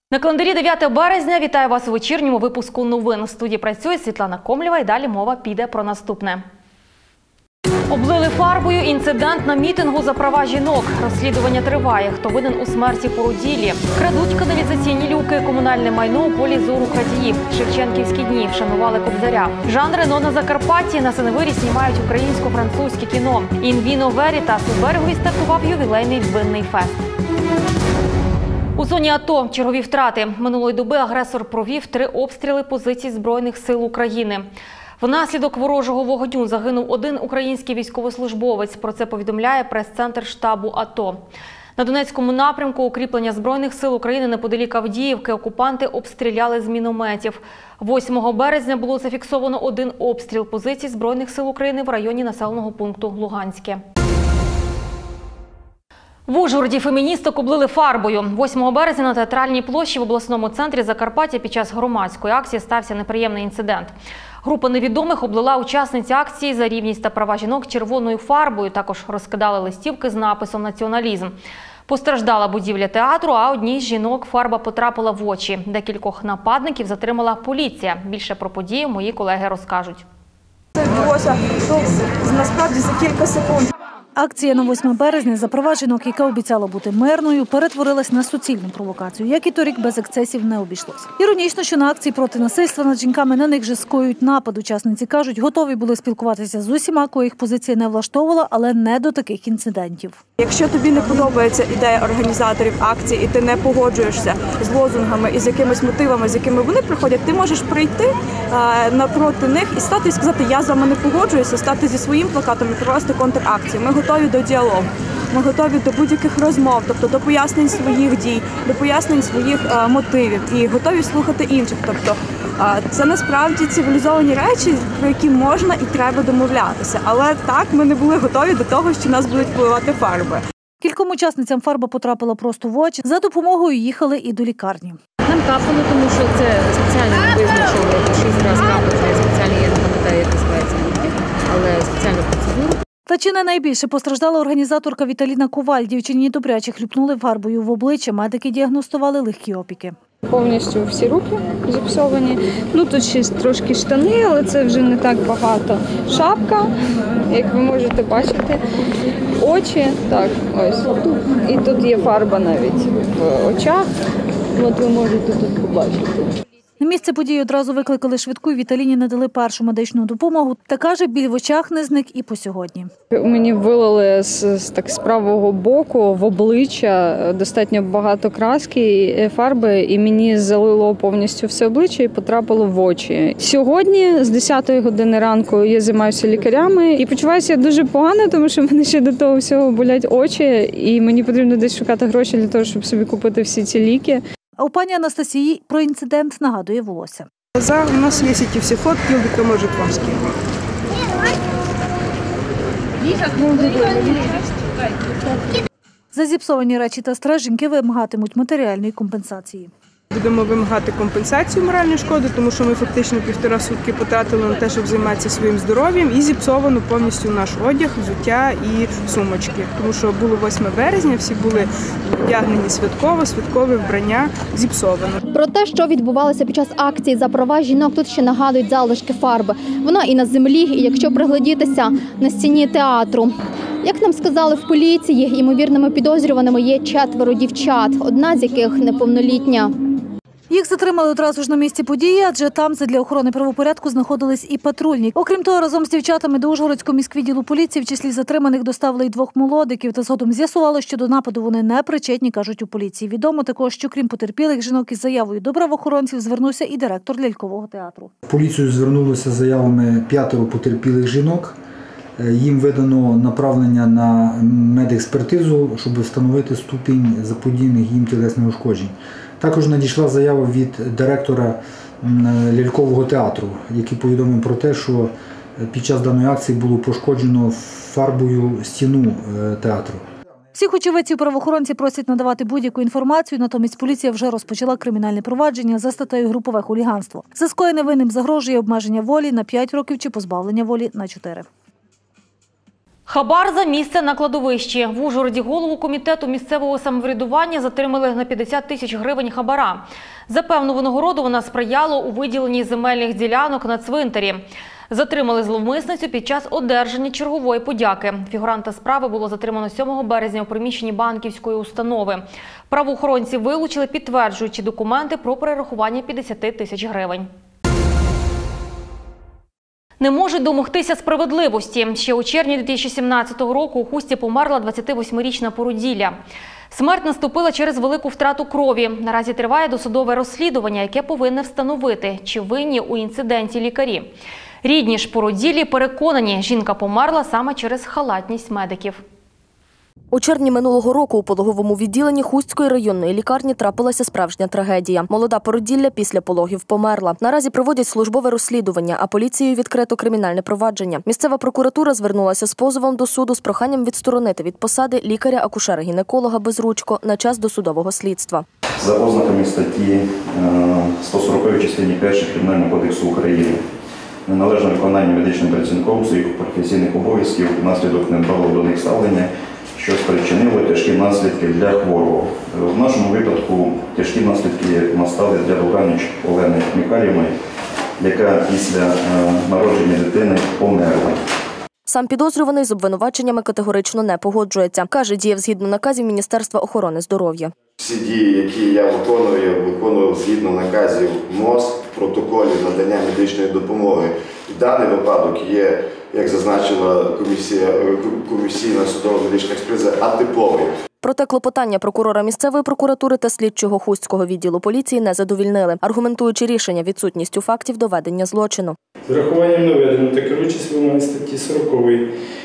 На календарі 9 березня. Вітаю вас у вечірньому випуску новин. У студії працює Світлана Комлєва і далі мова піде про наступне. Облили фарбою. Інцидент на мітингу за права жінок. Розслідування триває. Хто винен у смерті породіллі? Крадуть каналізаційні люки. Комунальне майно у полі зору крадіїв. Шевченківські дні. Вшанували Кобзаря. Жан Рено на Закарпатті. На Синевирі знімають українсько-французьке кіно. In Vino Veritas. У Берегові стартував ювілейний винний фест. У зоні АТО чергові втрати. Минулої доби агресор провів 3 обстріли позицій Збройних сил України. Внаслідок ворожого вогню загинув 1 український військовослужбовець. Про це повідомляє прес-центр штабу АТО. На Донецькому напрямку укріплення Збройних сил України неподалік Авдіївки окупанти обстріляли з мінометів. 8 березня було зафіксовано 1 обстріл позицій Збройних сил України в районі населеного пункту Луганське. В Ужгороді феміністок облили фарбою. 8 березня на Театральній площі в обласному центрі Закарпаття під час громадської акції стався неприємний інцидент. Група невідомих облила учасниць акції за рівність та права жінок червоною фарбою. Також розкидали листівки з написом «Націоналізм». Постраждала будівля театру, а одній з жінок фарба потрапила в очі. Декількох нападників затримала поліція. Більше про події мої колеги розкажуть. Це відбулося насправді за кілька секунд. Акція на 8 березня за права жінок, яка обіцяла бути мирною, перетворилась на суцільну провокацію. Як і торік, без ексцесів не обійшлося. Іронічно, що на акції проти насильства над жінками на них же скоюють напад. Учасниці кажуть, готові були спілкуватися з усіма, кого їх позиція не влаштовувала, але не до таких інцидентів. Якщо тобі не подобається ідея організаторів акції і ти не погоджуєшся з лозунгами і з якимись мотивами, з якими вони приходять, ти можеш прийти напроти них і стати і сказати, я з вами не погоджуюся, стати зі своїм плакатом і провести контракцію. Ми готові до діалогу, ми готові до будь-яких розмов, тобто до пояснень своїх дій, до пояснень своїх мотивів і готові слухати інших. Тобто це насправді цивілізовані речі, про які можна і треба домовлятися. Але так, ми не були готові до того, що нас будуть поливати фарби. Кільком учасницям фарба потрапила просто в очі. За допомогою їхали і до лікарні. Нам капнуло, тому що це спеціально визначили 6 разів капати, спеціально, я не пам'ятаю, як називається, але спеціальну процедуру. Та чи не найбільше постраждала організаторка Віталіна Коваль. Дівчині добряче хлюпнули фарбою в обличчя. Медики діагностували легкі опіки. Повністю всі руки зіпсовані. Тут ще трошки штани, але це вже не так багато. Шапка, як ви можете бачити, очі, так, ось. І тут є фарба навіть в очах. От ви можете тут побачити. На місце події одразу викликали швидку і Віталіні надали першу медичну допомогу. Та каже, біль в очах не зник і по сьогодні. Мені вилили з правого боку в обличчя достатньо багато краски, фарби, і мені залило повністю все обличчя і потрапило в очі. Сьогодні з 10 години ранку я займаюся лікарями і почуваюся дуже погано, тому що в мене ще до того всього болять очі, і мені потрібно десь шукати гроші для того, щоб собі купити всі ці ліки. А у пані Анастасії про інцидент нагадує волосся. У нас є ці всі фотки, які можуть вам скинути. За зіпсовані речі та стрес жінки вимагатимуть матеріальної компенсації. Будемо вимагати компенсацію моральної шкоди, тому що ми фактично 1,5 сутки потратили на те, щоб займатися своїм здоров'ям, і зіпсовано повністю наш одяг, взуття і сумочки. Тому що було 8 березня, всі були вдягнені святкове вбрання зіпсовано. Про те, що відбувалося під час акції за права жінок, тут ще нагадують залишки фарби. Вона і на землі, і якщо приглядітися, на стіні театру. Як нам сказали в поліції, ймовірними підозрюваними є 4 дівчат, одна з яких неповнолітня. Їх затримали одразу ж на місці події, адже там задля охорони правопорядку знаходились і патрульні. Окрім того, разом з дівчатами до Ужгородського міськвідділу поліції в числі затриманих доставили й 2 молодиків. Та згодом з'ясувало, що до нападу вони не причетні, кажуть у поліції. Відомо також, що крім потерпілих жінок із заявою до правоохоронців звернувся і директор лялькового театру. В поліцію звернулося з заявами 5 потерпілих жінок. Їм видано направлення на медекспертизу, щоб встановити ступінь заподіяних їм тілесних ушкоджень. Також надійшла заява від директора лялькового театру, який повідомив про те, що під час даної акції було пошкоджено фарбою стіну театру. Всіх очевидців правоохоронці просять надавати будь-яку інформацію, натомість поліція вже розпочала кримінальне провадження за статтею «Групове хуліганство». За скоєне винним загрожує обмеження волі на 5 років чи позбавлення волі на 4. Хабар за місце на кладовищі. В Ужгороді голову комітету місцевого самоврядування затримали на 50 тисяч гривень хабара. За певну винагороду вона сприяла у виділенні земельних ділянок на цвинтарі. Затримали зловмисницю під час одержання чергової подяки. Фігуранта справи було затримано 7 березня у приміщенні банківської установи. Правоохоронці вилучили підтверджуючі документи про перерахування 50 тисяч гривень. Не можуть домогтися справедливості. Ще у червні 2017 року у Хустці померла 28-річна породілля. Смерть наступила через велику втрату крові. Наразі триває досудове розслідування, яке повинне встановити, чи винні у інциденті лікарі. Рідні ж породіллі переконані, жінка померла саме через халатність медиків. У червні минулого року у пологовому відділенні Хустської районної лікарні трапилася справжня трагедія. Молода породілля після пологів померла. Наразі проводять службове розслідування, а поліцією відкрито кримінальне провадження. Місцева прокуратура звернулася з позовом до суду з проханням відсторонити від посади лікаря-акушера-гінеколога Безручко на час досудового слідства. За ознаками статті 140 частині 1 Кримінального кодексу України неналежне виконання медичним працівником своїх професійних обов'язків внаслідок недбалого до них ставлення, що спричинило тяжкі наслідки для хворого. В нашому випадку тяжкі наслідки настали для Долганіч Олени Михайлівни, яка після народження дитини померла. Сам підозрюваний з обвинуваченнями категорично не погоджується. Каже, діяв згідно наказів Міністерства охорони здоров'я. Всі дії, які я виконував згідно наказів МОЗ, протоколів надання медичної допомоги. В даний випадок є, як зазначила комісійна судова медична експертиза, атиповий. Проте клопотання прокурора місцевої прокуратури та слідчого Хустського відділу поліції не задовільнили, аргументуючи рішення відсутністю фактів доведення злочину. З урахуванням наведено та керуючись вимогами статті 40,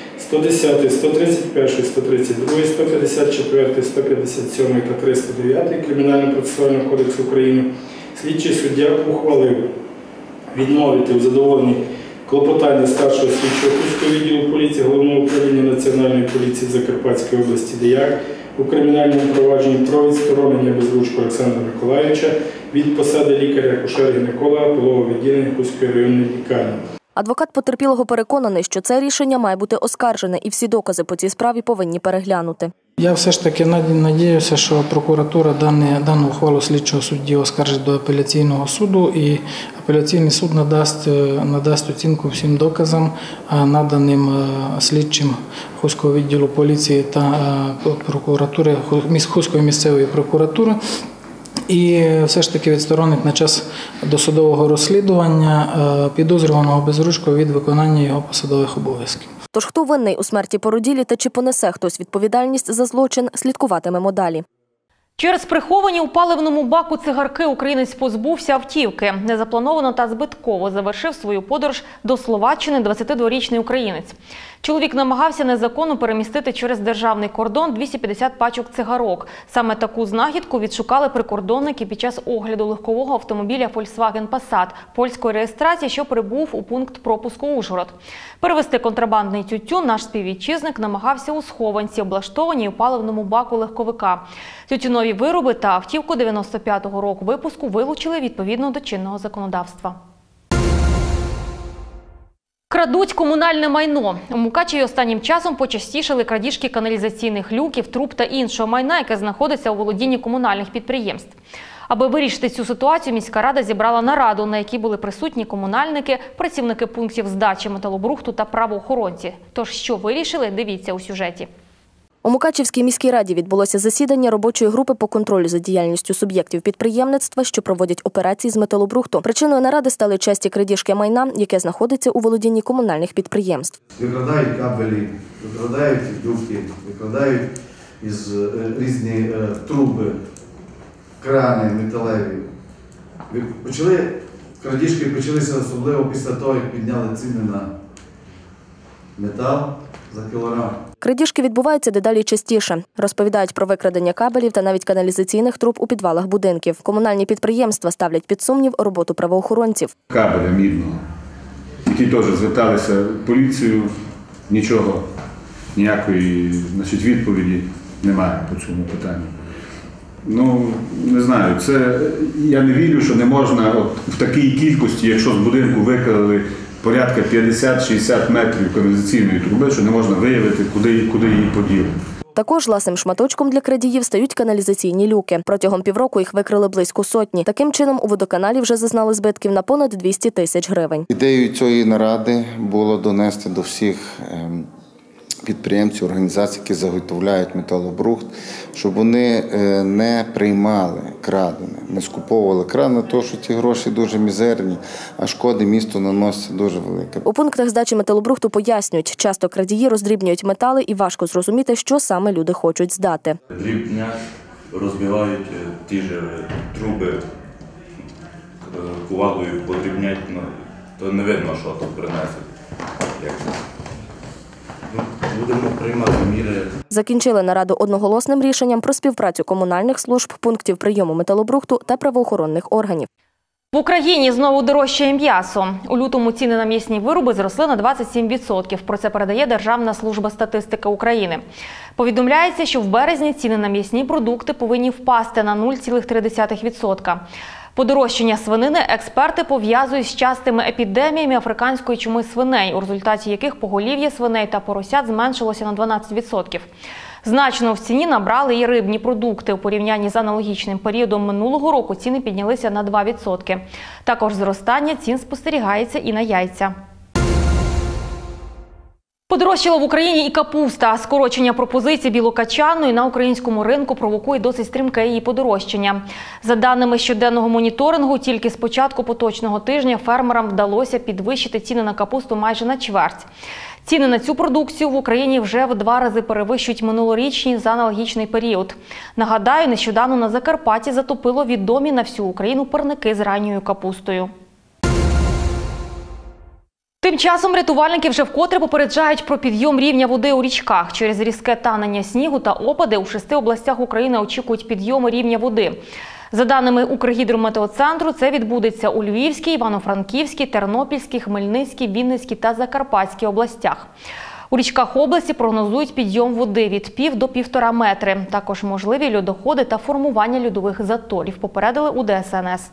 110, 131, 132, 154, 157 та 309 Кримінально-процесуального кодексу України, слідчий суддя ухвалив відмовити у задоволенні клопотання старшого слідчого Хустського відділу поліції Головного управління Національної поліції Закарпатської області ДІЯК у кримінальному провадженні про відсторонення Безручко Олександра Миколайовича від посади лікаря-акушера-гінеколога пологового відділення Хустської районної лікарні. Адвокат потерпілого переконаний, що це рішення має бути оскаржене і всі докази по цій справі повинні переглянути. Я все ж таки надіюся, що прокуратура дану ухвалу слідчого судді оскаржить до апеляційного суду і апеляційний суд надасть оцінку всім доказам, наданим слідчим Хустського відділу поліції та прокуратури, Хустської місцевої прокуратури. І все ж таки відсторонить на час досудового розслідування підозрюваного Безручко від виконання його посадових обов'язків. Тож хто винний у смерті породіллі та чи понесе хтось відповідальність за злочин, слідкуватимемо далі. Через приховані у паливному баку цигарки українець позбувся автівки. Незаплановано та збитково завершив свою подорож до Словаччини 22-річний українець. Чоловік намагався незаконно перемістити через державний кордон 250 пачок цигарок. Саме таку знахідку відшукали прикордонники під час огляду легкового автомобіля Volkswagen Passat польської реєстрації, що прибув у пункт пропуску Ужгород. Перевезти контрабандний тютюн наш співвітчизник намагався у схованці, облаштованій у паливному баку легковика. Тютюнові вироби та автівку 95-го року випуску вилучили відповідно до чинного законодавства. Крадуть комунальне майно. У Мукачеві останнім часом почастішали крадіжки каналізаційних люків, труб та іншого майна, яке знаходиться у володінні комунальних підприємств. Аби вирішити цю ситуацію, міська рада зібрала нараду, на якій були присутні комунальники, працівники пунктів здачі металобрухту та правоохоронці. Тож, що вирішили, дивіться у сюжеті. У Мукачевській міській раді відбулося засідання робочої групи по контролю за діяльністю суб'єктів підприємництва, що проводять операції з металобрухту. Причиною наради стали часті крадіжки майна, яке знаходиться у володінні комунальних підприємств. Викрадають кабелі, викрадають трубки, викрадають різні труби, крани металеві. Крадіжки почалися особливо після того, як підняли ціни на метал за кілограм. Крадіжки відбуваються дедалі частіше. Розповідають про викрадення кабелів та навіть каналізаційних труб у підвалах будинків. Комунальні підприємства ставлять під сумнів роботу правоохоронців. Кабеля мідного, які теж зверталися в поліцію, нічого, ніякої відповіді немає по цьому питанню. Не знаю, я не вірю, що не можна в такій кількості, якщо з будинку викрали порядка 50-60 метрів каналізаційної труби, що не можна виявити, куди її поділи. Також ласим шматочком для крадіїв стають каналізаційні люки. Протягом півроку їх викрили близько сотні. Таким чином, у водоканалі вже зазнали збитків на понад 200 тисяч гривень. Ідеєю цієї наради було донести до всіх підприємців, організацій, які заготовляють металобрухт, щоб вони не приймали крадене, не скуповували крадене, тому що ці гроші дуже мізерні, а шкоди місту наносять дуже велике. У пунктах здачі металобрухту пояснюють, часто крадії роздрібнюють метали і важко зрозуміти, що саме люди хочуть здати. Дрібнять, розбивають ті ж труби, кувалдою подрібнять, то не видно, що тут принесуть. Будемо приймати міри. Закінчили нараду одноголосним рішенням про співпрацю комунальних служб, пунктів прийому металобрухту та правоохоронних органів. В Україні знову дорожчає м'ясо. У лютому ціни на м'ясні вироби зросли на 27%. Про це передає Державна служба статистики України. Повідомляється, що в березні ціни на м'ясні продукти повинні впасти на 0,3%. Подорожчання свинини експерти пов'язують з частими епідеміями африканської чуми свиней, у результаті яких поголів'я свиней та поросят зменшилося на 12%. Значно в ціні набрали і рибні продукти. У порівнянні з аналогічним періодом минулого року ціни піднялися на 2%. Також зростання цін спостерігається і на яйця. Подорожчала в Україні і капуста. Скорочення пропозицій білокачанної на українському ринку провокує досить стрімке її подорожчання. За даними щоденного моніторингу, тільки з початку поточного тижня фермерам вдалося підвищити ціни на капусту майже на чверть. Ціни на цю продукцію в Україні вже в 2 рази перевищують минулорічні за аналогічний період. Нагадаю, нещодавно на Закарпатті затопило відомі на всю Україну парники з ранньою капустою. Тим часом рятувальники вже вкотре попереджають про підйом рівня води у річках. Через різке танення снігу та опади у 6 областях України очікують підйому рівня води. За даними Укргідрометеоцентру, це відбудеться у Львівській, Івано-Франківській, Тернопільській, Хмельницькій, Вінницькій та Закарпатській областях. У річках області прогнозують підйом води від пів до 1,5 метри. Також можливі льодоходи та формування льодових заторів, попередили у ДСНС.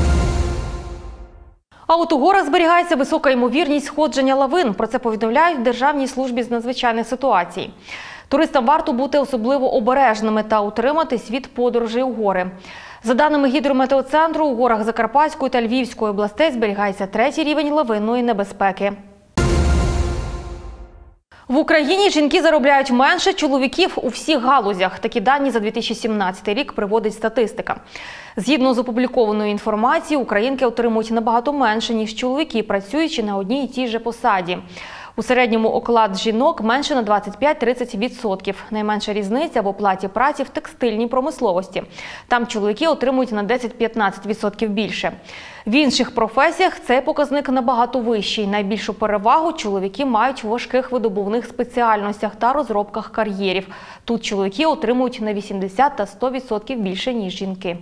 А от у горах зберігається висока ймовірність сходження лавин. Про це повідомляють в Державній службі з надзвичайних ситуацій. Туристам варто бути особливо обережними та утриматись від подорожей у гори. За даними Гідрометеоцентру, у горах Закарпатської та Львівської областей зберігається 3-й рівень лавинної небезпеки. В Україні жінки заробляють менше чоловіків у всіх галузях. Такі дані за 2017 рік приводить статистика. Згідно з опублікованою інформацією, українки отримують набагато менше, ніж чоловіки, працюючи на одній і тій же посаді. У середньому оклад жінок менше на 25-30%. Найменша різниця в оплаті праці в текстильній промисловості. Там чоловіки отримують на 10-15% більше. В інших професіях цей показник набагато вищий. Найбільшу перевагу чоловіки мають в важких видобувних спеціальностях та розробках кар'єрів. Тут чоловіки отримують на 80 та 100% більше, ніж жінки.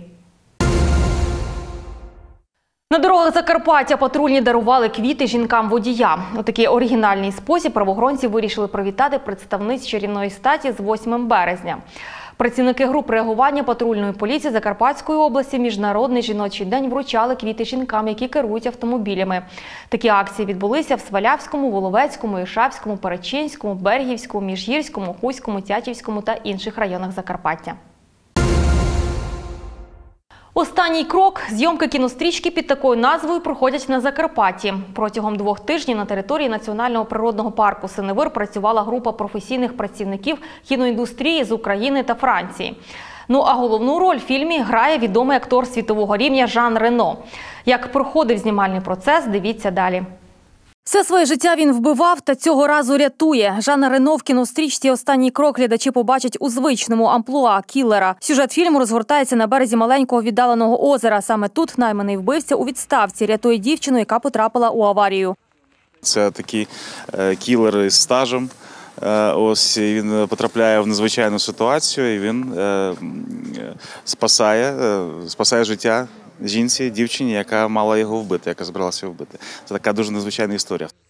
На дорогах Закарпаття патрульні дарували квіти жінкам-водіям. У такий оригінальний спосіб правоохоронці вирішили привітати представниць чарівної статі з 8 березня. Працівники груп реагування патрульної поліції Закарпатської області Міжнародний жіночий день вручали квіти жінкам, які керують автомобілями. Такі акції відбулися в Свалявському, Воловецькому, Іршавському, Перечинському, Бергівському, Міжгірському, Хуському, Тячівському та інших районах Закарпаття. Останній крок. Зйомки кінострічки під такою назвою проходять на Закарпатті. Протягом 2 тижнів на території Національного природного парку Синевир працювала група професійних працівників кіноіндустрії з України та Франції. Ну а головну роль в фільмі грає відомий актор світового рівня Жан Рено. Як проходив знімальний процес, дивіться далі. Все своє життя він вбивав та цього разу рятує. Жана Рено в кінострічці «Останній крок» глядачі побачать у звичному амплуа кілера. Сюжет фільму розгортається на березі маленького віддаленого озера. Саме тут найманий вбивця у відставці рятує дівчину, яка потрапила у аварію. Це такий кілер із стажем. Ось він потрапляє в надзвичайну ситуацію і він спасає життя жінці, дівчині, яка мала його вбити, яка збиралася його вбити. Це така дуже надзвичайна історія.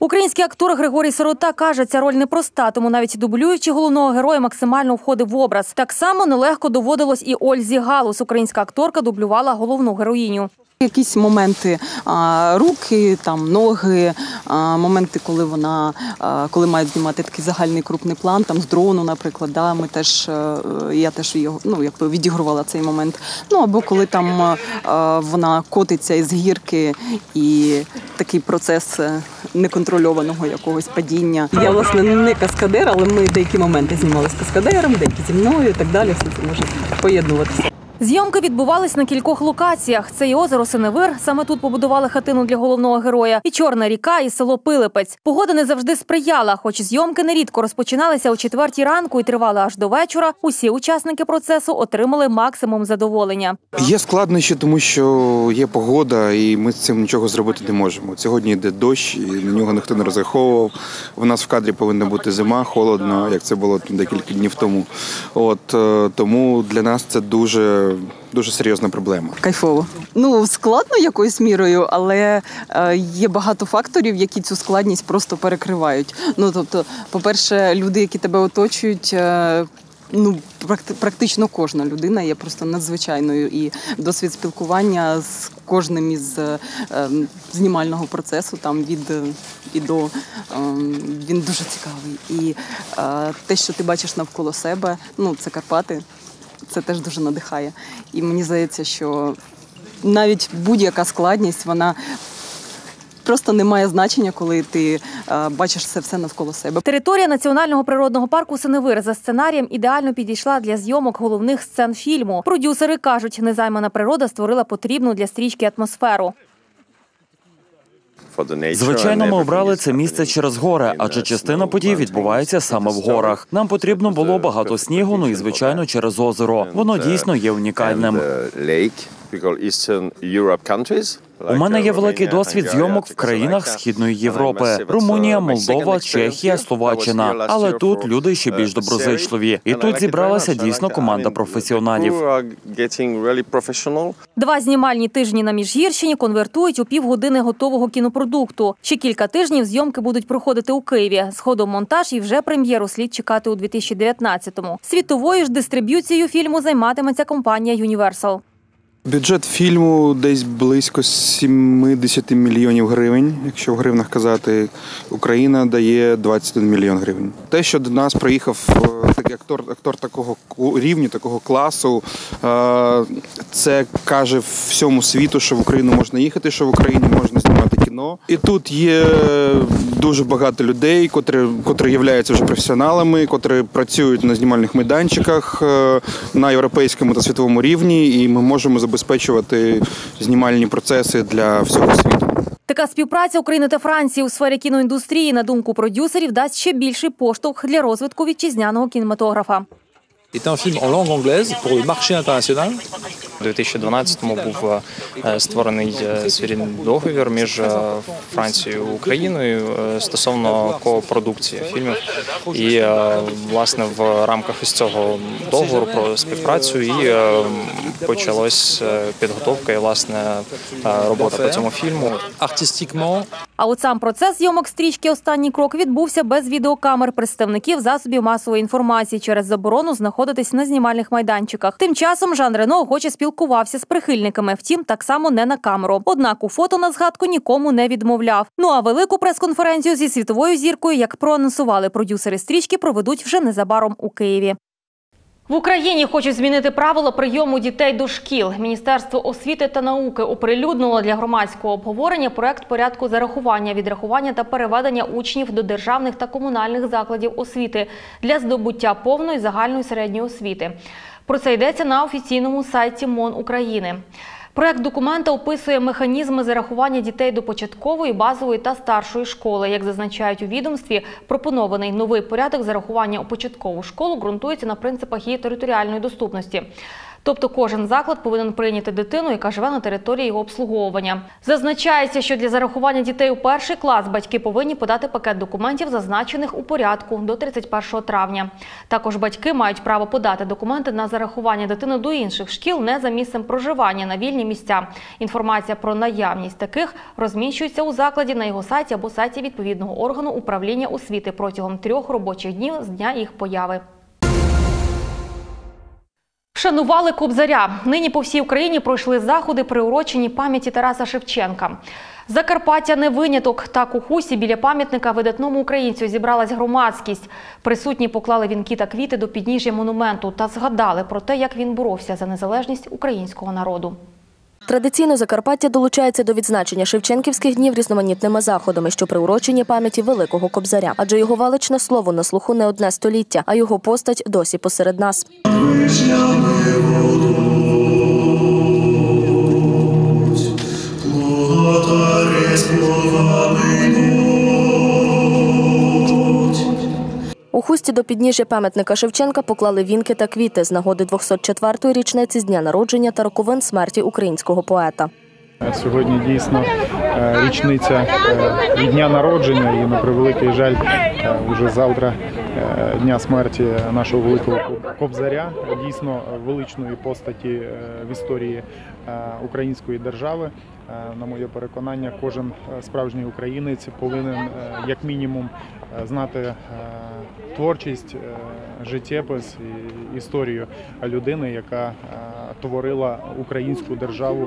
Український актор Григорій Сирота каже, ця роль непроста, тому навіть дублюючи головного героя максимально входив в образ. Так само нелегко доводилось і Ользі Галус. Українська акторка дублювала головну героїню. Якісь моменти руки, там ноги, моменти, коли мають знімати такий загальний крупний план, там з дрону, наприклад, да, я теж його, відігрувала цей момент. Або коли там вона котиться із гірки і такий процес неконтрольованого якогось падіння. Я, власне, не каскадер, але ми деякі моменти знімали з каскадером, деякі зі мною і так далі, все це може поєднуватися. Зйомки відбувались на кількох локаціях. Це і озеро Синевир, саме тут побудували хатину для головного героя, і Чорна ріка, і село Пилипець. Погода не завжди сприяла, хоч зйомки нерідко розпочиналися о 4 ранку і тривали аж до вечора. Усі учасники процесу отримали максимум задоволення. Є складнощі, тому що є погода, і ми з цим нічого зробити не можемо. Сьогодні йде дощ, і на нього ніхто не розраховував. У нас в кадрі повинна бути зима, холодно, як це було декілька днів тому. Тому для нас це дуже серйозна проблема. Кайфово. Складно якоюсь мірою, але є багато факторів, які цю складність просто перекривають. Тобто, по-перше, люди, які тебе оточують, практично кожна людина є просто надзвичайною, і досвід спілкування з кожним із знімального процесу від і до він дуже цікавий. І те, що ти бачиш навколо себе, це Карпати. Це теж дуже надихає. І мені здається, що навіть будь-яка складність, вона просто не має значення, коли ти бачиш це все навколо себе. Територія Національного природного парку Синевир за сценарієм ідеально підійшла для зйомок головних сцен фільму. Продюсери кажуть, незаймана природа створила потрібну для стрічки атмосферу. Звичайно, ми обрали це місце через гори, адже частина подій відбувається саме в горах. Нам потрібно було багато снігу, і, звичайно, через озеро. Воно дійсно є унікальним. У мене є великий досвід зйомок в країнах Східної Європи – Румунія, Молдова, Чехія, Словаччина. Але тут люди ще більш доброзичливі. І тут зібралася дійсно команда професіоналів. 2 знімальні тижні на Міжгірщині конвертують у півгодини готового кінопродукту. Ще кілька тижнів зйомки будуть проходити у Києві. Згодом монтаж і вже прем'єру слід чекати у 2019-му. Світовою ж дистриб'юцією фільму займатиметься компанія Universal. Бюджет фільму десь близько 70 мільйонів гривень, якщо в гривнах казати. Україна дає 21 мільйон гривень. Те, що до нас приїхав такий актор такого рівня, такого класу, це каже всьому світу, що в Україну можна їхати, що в Україні можна знімати кіно. І тут є дуже багато людей, котрі являються вже професіоналами, котрі працюють на знімальних майданчиках на європейському та світовому рівні, і ми можемо забезпечувати знімальні процеси для всього світу. Така співпраця України та Франції у сфері кіноіндустрії, на думку продюсерів, дасть ще більший поштовх для розвитку вітчизняного кінематографа. Це фільм en langue anglaise pour le marché international. У 2012-му був створений спільний договір між Францією і Україною стосовно копродукції фільмів. І, власне, в рамках із цього договору про співпрацю і почалась підготовка і, власне, робота по цьому фільму. А от сам процес зйомок стрічки «Останній крок» відбувся без відеокамер представників засобів масової інформації через заборону знаходитись на знімальних майданчиках. Тим часом Жан Рено охоче спілкувався з прихильниками, втім, так само не на камеру. Однак у фото на згадку нікому не відмовляв. А велику прес-конференцію зі світовою зіркою, як проанонсували продюсери стрічки, проведуть вже незабаром у Києві. В Україні хочуть змінити правила прийому дітей до шкіл. Міністерство освіти та науки оприлюднило для громадського обговорення проект порядку зарахування, відрахування та переведення учнів до державних та комунальних закладів освіти для здобуття повної загальної середньої освіти. Про це йдеться на офіційному сайті МОН України. Проект документа описує механізми зарахування дітей до початкової, базової та старшої школи. Як зазначають у відомстві, пропонований новий порядок зарахування у початкову школу ґрунтується на принципах її територіальної доступності. Тобто кожен заклад повинен прийняти дитину, яка живе на території його обслуговування. Зазначається, що для зарахування дітей у перший клас батьки повинні подати пакет документів, зазначених у порядку, до 31 травня. Також батьки мають право подати документи на зарахування дитини до інших шкіл не за місцем проживання на вільні місця. Інформація про наявність таких розміщується у закладі на його сайті або сайті відповідного органу управління освіти протягом 3 робочих днів з дня їх появи. Вшанували Кобзаря. Нині по всій Україні пройшли заходи, приурочені пам'яті Тараса Шевченка. Закарпаття не виняток. Так у Хусті біля пам'ятника видатному українцю зібралась громадськість. Присутні поклали вінки та квіти до підніжжя монументу та згадали про те, як він боровся за незалежність українського народу. Традиційно Закарпаття долучається до відзначення Шевченківських днів різноманітними заходами, що приурочені пам'яті Великого Кобзаря. Адже його величне слово на слуху не одне століття, а його постать досі посеред нас. У Хусті до підніжжя пам'ятника Шевченка поклали вінки та квіти з нагоди 204-ї річниці з дня народження та роковин смерті українського поета. Сьогодні дійсно річниця дня народження і, на превеликий жаль, вже завтра дня смерті нашого великого Кобзаря, дійсно величної постаті в історії української держави. На моє переконання, кожен справжній українець повинен, як мінімум, знати творчість, життєпис і історію людини, яка творила українську державу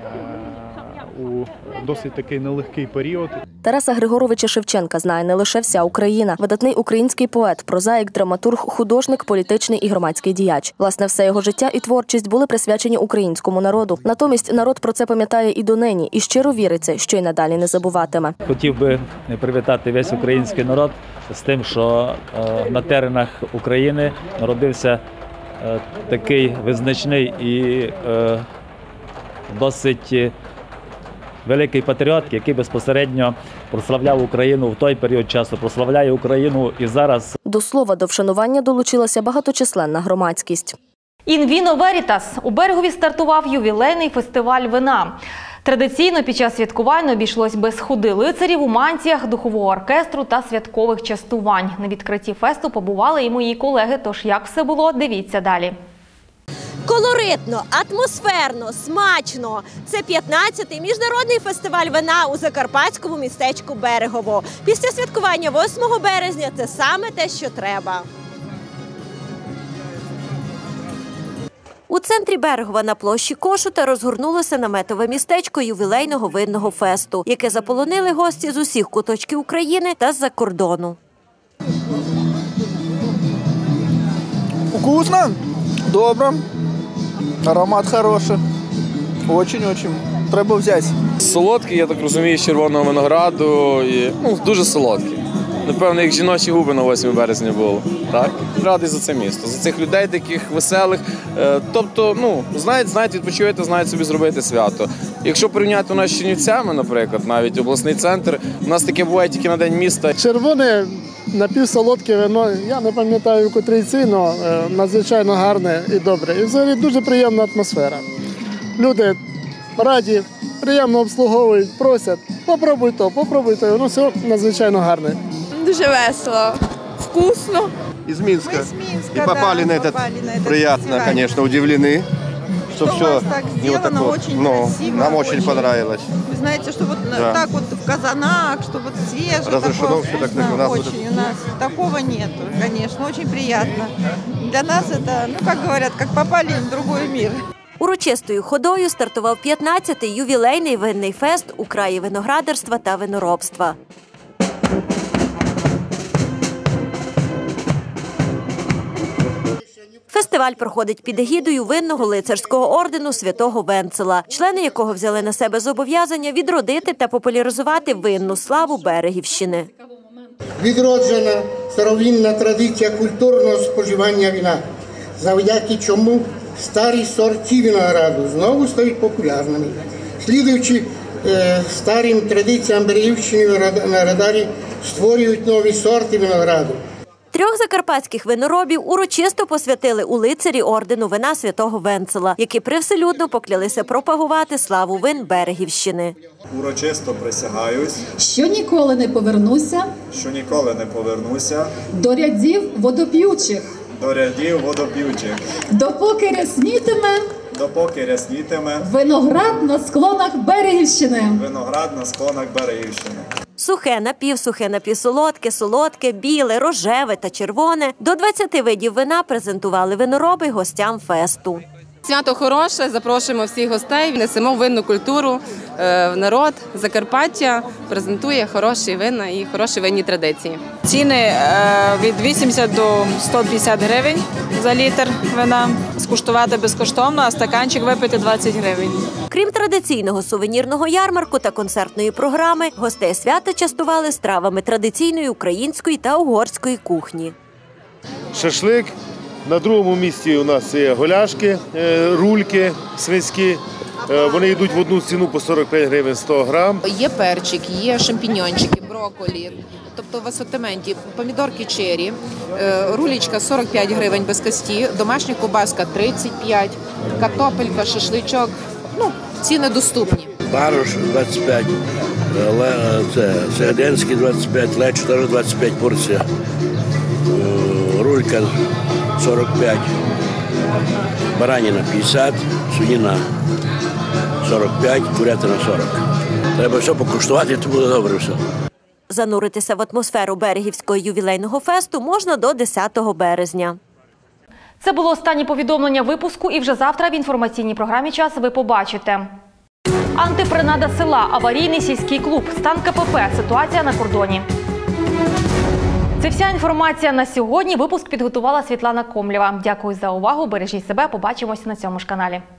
у досить такий нелегкий період. Тараса Григоровича Шевченка знає не лише вся Україна. Видатний український поет, прозаїк, драматург, художник, політичний і громадський діяч. Власне, все його життя і творчість були присвячені українському народу. Натомість народ про це пам'ятає і донині, і щиро віриться, що й надалі не забуватиме. Хотів би привітати весь український народ з тим, що на теренах України народився такий визначний і досить великий патріот, який безпосередньо прославляв Україну в той період часу, прославляє Україну і зараз. До слова, до вшанування долучилася багаточисленна громадськість. In Vino Veritas. У Берегові стартував ювілейний фестиваль вина. Традиційно під час святкувань обійшлось без ходи лицарів у мантіях, духового оркестру та святкових частувань. На відкритті фесту побували і мої колеги, тож як все було, дивіться далі. Колоритно, атмосферно, смачно. Це 15-й міжнародний фестиваль вина у закарпатському містечку Берегово. Після святкування 8 березня це саме те, що треба. У центрі Берегова на площі Кошута розгорнулося наметове містечко ювілейного винного фесту, яке заполонили гості з усіх куточків України та з-за кордону. Вкусно, добре, аромат хороший, очень-очень. Треба взяти. Солодкий, я так розумію, з червоного винограду, і дуже солодкий. Напевно, як жіночі губи на 8 березня було. Так? Радий за це місто, за цих людей таких веселих. Тобто, знають відпочивати, знають собі зробити свято. Якщо порівняти у нас з Чернівцями, наприклад, навіть обласний центр, у нас таке буває тільки на День міста. Червоне напівсолодке вино, я не пам'ятаю, котрий цей, але надзвичайно гарне і добре. І взагалі дуже приємна атмосфера. Люди раді, приємно обслуговують, просять, попробуй то, воно все надзвичайно гарне. Дуже весело, вкусно. Из Минска. И попали на этот. Приятно, конечно, удивлены, что все не вот так вот. Нам очень понравилось. Вы знаете, что вот так вот в казанах, что вот свежее. Разрешено все так, как у нас. Очень, у нас такого нету, конечно, очень приятно. Для нас это, как говорят, как попали в другой мир. Урочистою ходою стартував 15-й ювілейний винний фест у краї виноградарства та виноробства. Фестиваль проходить під егідою винного лицарського ордену Святого Венцела, члени якого взяли на себе зобов'язання відродити та популяризувати винну славу Берегівщини. Відроджена старовинна традиція культурного споживання вина, завдяки чому старі сорти винограду знову стають популярними. Слідуючи старим традиціям Берегівщини, виноградарі створюють нові сорти винограду. 3 закарпатських виноробів урочисто посвятили у лицарі ордену вина святого Венцела, які привселюдно поклялися пропагувати славу вин Берегівщини. Урочисто присягаюсь, що ніколи не повернуся до рядів водоп'ючих, допоки ряснітиме виноград на склонах Берегівщини. Сухе, напівсухе, напівсолодке, солодке, біле, рожеве та червоне – до 20 видів вина презентували винороби гостям фесту. Свято хороше, запрошуємо всіх гостей, несемо винну культуру в народ. Закарпаття презентує хороші вина і хороші винні традиції. Ціни від 80 до 150 гривень за літр вина. Скуштувати безкоштовно, а стаканчик випити 20 гривень. Крім традиційного сувенірного ярмарку та концертної програми, гостей свята частували стравами традиційної української та угорської кухні. Шашлик. На другому місці у нас є голяшки, рульки свинські. Вони йдуть в одну ціну по 45 гривень 100 грам. Є перчик, є шампіньончики, брокколі, тобто в асортименті помідорки чері, рулечка 45 гривень без кості, домашня ковбаска 35, картопелька, шашличок, ціни доступні. Барош 25, серединський 25, леч теж 25 порція, рулька 45, бараніна 50, свинина 45, курятина 40. Треба все покуштувати, то буде добре все. Зануритися в атмосферу Берегівського ювілейного фесту можна до 10 березня. Це було останнє повідомлення випуску, і вже завтра в інформаційній програмі «Час» ви побачите. Антипринада села, аварійний сільський клуб, стан КПП, ситуація на кордоні. Це вся інформація на сьогодні. Випуск підготувала Світлана Комлєва. Дякую за увагу, бережіть себе, побачимося на цьому ж каналі.